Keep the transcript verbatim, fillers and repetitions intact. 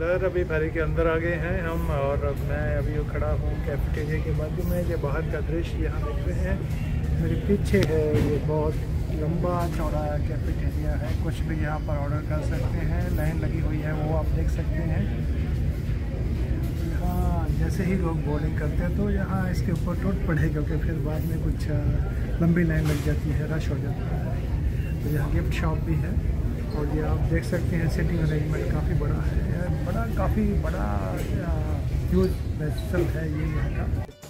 अंदर, अभी फेरी के अंदर आ गए हैं हम, और अब मैं अभी खड़ा हूँ कैफेटेरिया के बाजू में। ये बाहर का दृश्य यहाँ देख रहे हैं मेरे पीछे है। ये बहुत लंबा चौड़ा कैफेटेरिया है, कुछ भी यहाँ पर ऑर्डर कर सकते हैं। लाइन लगी हुई है वो आप देख सकते हैं। हाँ, जैसे ही लोग बोर्डिंग करते हैं तो यहाँ इसके ऊपर टूट पड़े, क्योंकि फिर बाद में कुछ लंबी लाइन लग जाती है, रश हो जाता है। तो यहाँ गिफ्ट शॉप भी है, और ये आप देख सकते हैं सिटिंग अरेंजमेंट काफ़ी बड़ा है, बड़ा काफ़ी बड़ा यूज वेसल है ये यहाँ का।